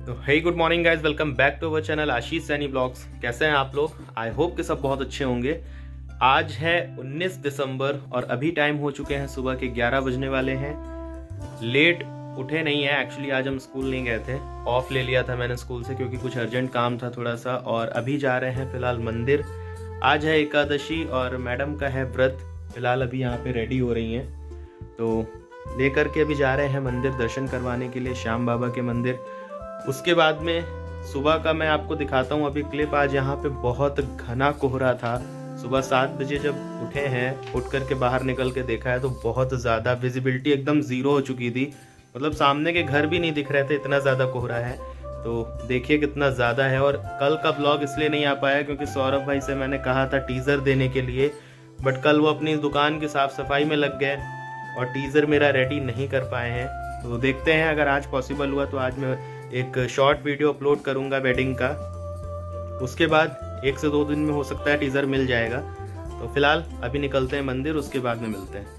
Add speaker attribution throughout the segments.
Speaker 1: तो hey good morning guys, welcome back to our channel Ashish Saini vlogs. कैसे हैं आप लोग? आई होप कि सब बहुत अच्छे होंगे। आज है 19 दिसंबर और अभी टाइम हो चुके हैं सुबह के 11 बजने वाले हैं। लेट उठे नहीं है, एक्चुअली आज हम स्कूल नहीं गए थे, ऑफ ले लिया था मैंने स्कूल से क्योंकि कुछ अर्जेंट काम था थोड़ा सा। और अभी जा रहे हैं फिलहाल मंदिर। आज है एकादशी और मैडम का है व्रत। फिलहाल अभी यहाँ पे रेडी हो रही हैं, तो लेकर के अभी जा रहे हैं मंदिर दर्शन करवाने के लिए, श्याम बाबा के मंदिर। उसके बाद में सुबह का मैं आपको दिखाता हूँ अभी क्लिप। आज यहाँ पे बहुत घना कोहरा था। सुबह 7 बजे जब उठे हैं, उठ करके बाहर निकल के देखा है तो बहुत ज़्यादा विजिबिलिटी एकदम ज़ीरो हो चुकी थी। मतलब सामने के घर भी नहीं दिख रहे थे, इतना ज़्यादा कोहरा है। तो देखिए कितना ज़्यादा है। और कल का ब्लॉग इसलिए नहीं आ पाया क्योंकि सौरभ भाई से मैंने कहा था टीज़र देने के लिए, बट कल वो अपनी दुकान की साफ़ सफाई में लग गए और टीज़र मेरा रेडी नहीं कर पाए हैं। तो देखते हैं, अगर आज पॉसिबल हुआ तो आज मैं एक शॉर्ट वीडियो अपलोड करूंगा वेडिंग का। उसके बाद 1 से 2 दिन में हो सकता है टीज़र मिल जाएगा। तो फिलहाल अभी निकलते हैं मंदिर, उसके बाद में मिलते हैं।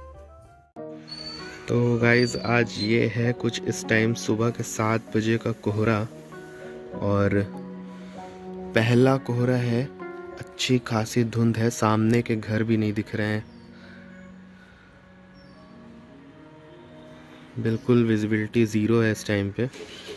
Speaker 1: तो गाइज आज ये है कुछ इस टाइम सुबह के 7 बजे का कोहरा और पहला कोहरा है। अच्छी खासी धुंध है, सामने के घर भी नहीं दिख रहे हैं, बिल्कुल विजिबिलिटी ज़ीरो है इस टाइम पे।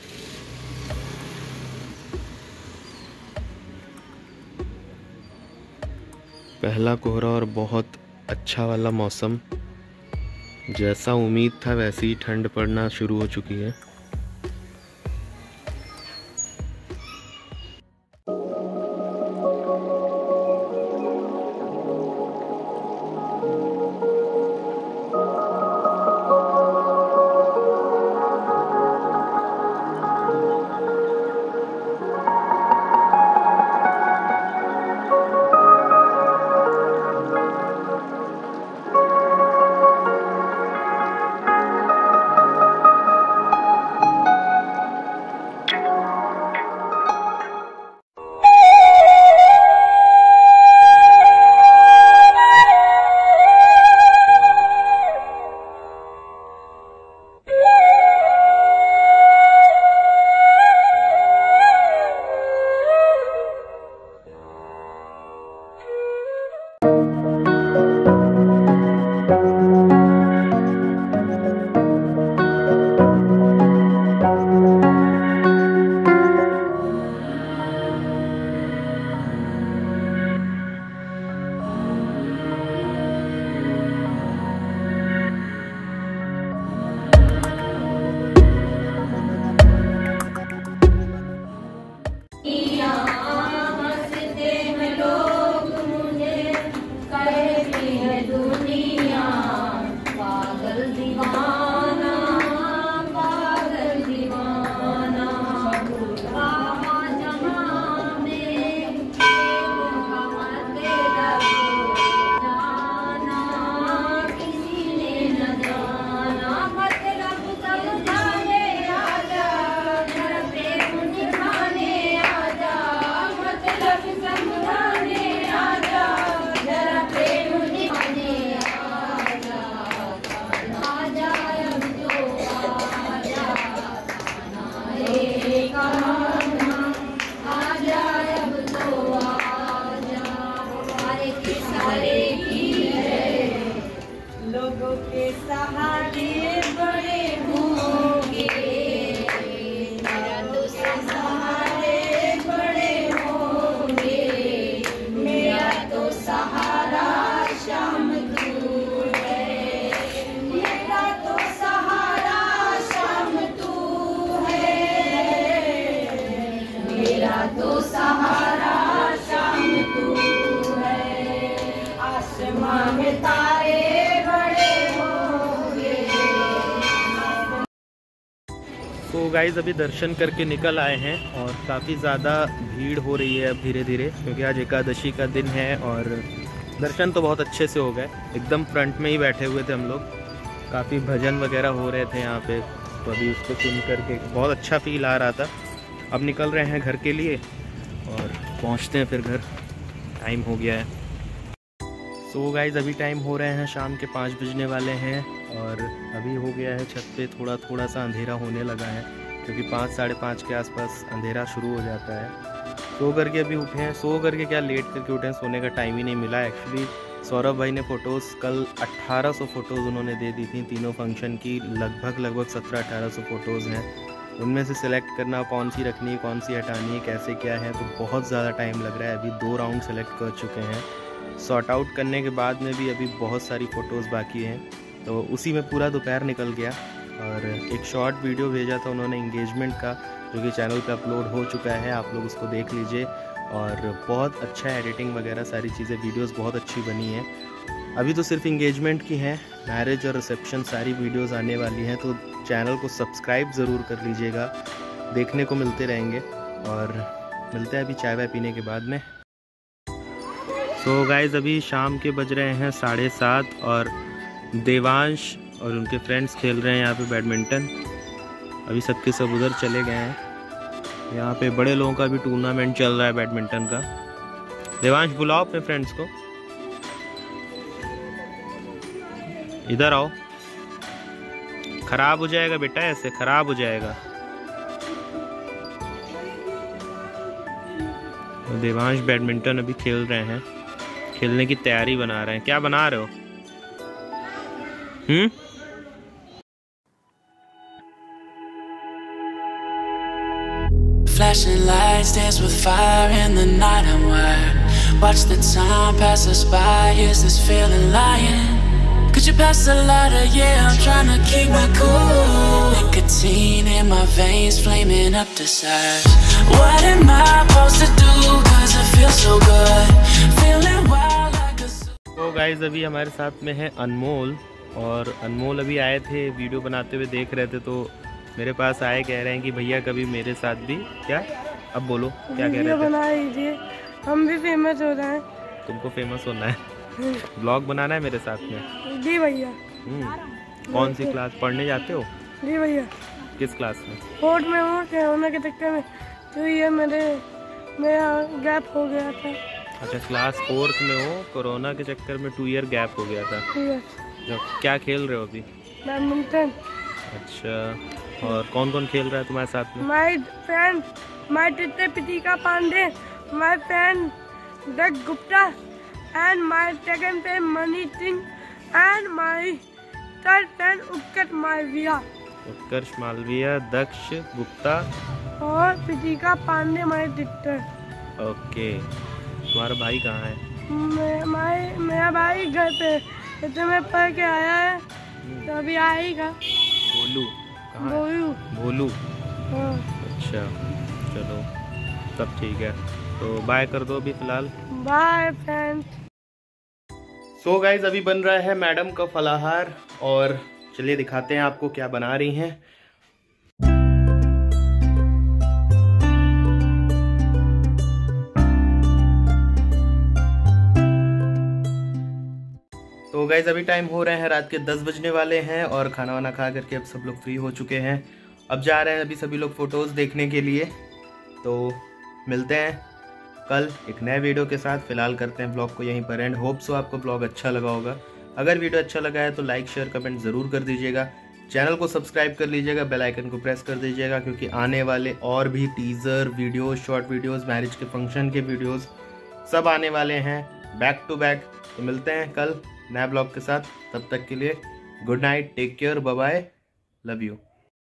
Speaker 1: पहला कोहरा और बहुत अच्छा वाला मौसम, जैसा उम्मीद था वैसी ही ठंड पड़ना शुरू हो चुकी है।
Speaker 2: लोगों के सहारे बड़े होंगे, मेरा तो सहारे बड़े होंगे, मेरा तो सहारा शाम तू है, मेरा तो सहारा शाम तू है, मेरा तो सहारा शाम तू है। आसमां में तारे
Speaker 1: तो गाइज़ अभी दर्शन करके निकल आए हैं और काफ़ी ज़्यादा भीड़ हो रही है अब धीरे धीरे, क्योंकि आज एकादशी का दिन है। और दर्शन तो बहुत अच्छे से हो गए, एकदम फ्रंट में ही बैठे हुए थे हम लोग। काफ़ी भजन वगैरह हो रहे थे यहाँ पे, तो अभी उसको सुन करके बहुत अच्छा फील आ रहा था। अब निकल रहे हैं घर के लिए और पहुँचते हैं फिर घर, टाइम हो गया है। सो गाइज़ अभी टाइम हो रहे हैं शाम के 5 बजने वाले हैं और अभी हो गया है छत पे थोड़ा सा अंधेरा होने लगा है। क्योंकि 5 साढ़े 5 के आसपास अंधेरा शुरू हो जाता है। सो करके अभी उठे हैं, सो करके क्या लेट करके उठे हैं, सोने का टाइम ही नहीं मिला। एक्चुअली सौरभ भाई ने फ़ोटोज़ कल 1800 फ़ोटोज़ उन्होंने दे दी थी तीनों फंक्शन की। लगभग 1700-1800 फ़ोटोज़ हैं। उनमें से सिलेक्ट करना कौन सी रखनी है, कौन सी हटानी है, कैसे क्या है, तो बहुत ज़्यादा टाइम लग रहा है। अभी 2 राउंड सेलेक्ट कर चुके हैं। सॉर्ट आउट करने के बाद में भी अभी बहुत सारी फ़ोटोज़ बाकी हैं, तो उसी में पूरा दोपहर निकल गया। और एक शॉर्ट वीडियो भेजा था उन्होंने इंगेजमेंट का, जो कि चैनल पे अपलोड हो चुका है, आप लोग उसको देख लीजिए। और बहुत अच्छा एडिटिंग वगैरह सारी चीज़ें, वीडियोस बहुत अच्छी बनी है। अभी तो सिर्फ इंगेजमेंट की हैं, मैरिज और रिसेप्शन सारी वीडियोस आने वाली हैं, तो चैनल को सब्सक्राइब ज़रूर कर लीजिएगा, देखने को मिलते रहेंगे। और मिलते हैं अभी चाय वाय पीने के बाद में। सो गाइज़ अभी शाम के बज रहे हैं 7:30 और देवांश और उनके फ्रेंड्स खेल रहे हैं यहाँ पे बैडमिंटन। अभी सबके सब उधर चले गए हैं। यहाँ पे बड़े लोगों का भी टूर्नामेंट चल रहा है बैडमिंटन का। देवांश बुलाओ अपने फ्रेंड्स को, इधर आओ। खराब हो जाएगा बेटा, ऐसे खराब हो जाएगा। देवांश बैडमिंटन अभी खेल रहे हैं, खेलने की तैयारी बना रहे हैं। क्या बना रहे हो?
Speaker 3: Flashing lights dance with fire in the night. I'm wired. Watch the time pass us by. Is this feeling lying? Could you pass the lighter? Yeah, I'm trying to keep my cool. Nicotine in my veins, flaming up desires. What am I supposed to do? 'Cause it feels so good. Feeling wild like a.
Speaker 1: तो guys अभी हमारे साथ में है अनमोल, और अनमोल अभी आए थे, वीडियो बनाते हुए देख रहे थे, तो मेरे पास आए, कह रहे हैं कि भैया कभी मेरे साथ भी। क्या अब बोलो, क्या कह रहे थे?
Speaker 4: बना लीजिए, हम भी फेमस हो रहे हैं।
Speaker 1: तुमको फेमस होना है, ब्लॉग बनाना है मेरे साथ में?
Speaker 4: जी भैया।
Speaker 1: कौन सी क्लास पढ़ने जाते हो?
Speaker 4: जी भैया।
Speaker 1: किस क्लास में?
Speaker 4: 4th में हूँ, कोरोना के चक्कर में तो ये मेरा गैप हो गया था।
Speaker 1: अच्छा, क्लास 4th में हो, कोरोना के चक्कर में 2 ईयर गैप हो गया था। जो क्या खेल रहे हो अभी?
Speaker 4: बैडमिंटन।
Speaker 1: अच्छा, और कौन कौन खेल रहा है तुम्हारे साथ में?
Speaker 4: My friend, my teacher Pritika Pandey, my friend Daksh Gupta, and my second friend Mani Singh, and my third friend Utkarsh Malviya.
Speaker 1: Utkarsh Malviya, Daksh Gupta
Speaker 4: और Pritika Pandey my teacher.
Speaker 1: Okay, तुम्हारा भाई कहाँ है?
Speaker 4: मेरा भाई घर पे, तो मैं पढ़ के आया है, तो अभी आएगा।
Speaker 1: भोलू कहाँ है? भोलू।
Speaker 4: हाँ।
Speaker 1: अच्छा, चलो तब ठीक है, तो बाय कर दो अभी फिलहाल।
Speaker 4: Bye friends.
Speaker 1: सो गाइज अभी बन रहा है मैडम का फलाहार, और चलिए दिखाते हैं आपको क्या बना रही हैं। तो गाइज अभी टाइम हो रहे हैं रात के 10 बजने वाले हैं, और खाना वाना खा करके अब सब लोग फ्री हो चुके हैं। अब जा रहे हैं अभी सभी लोग फ़ोटोज़ देखने के लिए। तो मिलते हैं कल एक नए वीडियो के साथ। फिलहाल करते हैं ब्लॉग को यहीं पर एंड। होप सो आपको ब्लॉग अच्छा लगा होगा। अगर वीडियो अच्छा लगा है तो लाइक शेयर कमेंट ज़रूर कर दीजिएगा। चैनल को सब्सक्राइब कर लीजिएगा, बेल आइकन को प्रेस कर दीजिएगा, क्योंकि आने वाले और भी teaser videos, short videos, marriage के फंक्शन के वीडियोज़ सब आने वाले हैं बैक टू बैक। तो मिलते हैं कल नया ब्लॉग के साथ। तब तक के लिए good night, take care, bye bye, love you.